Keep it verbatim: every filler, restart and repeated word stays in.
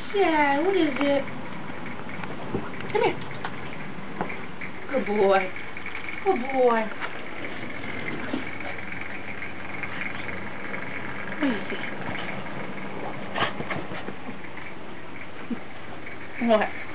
Yeah, what is it? Come here. Good boy. Good boy. What is it? What?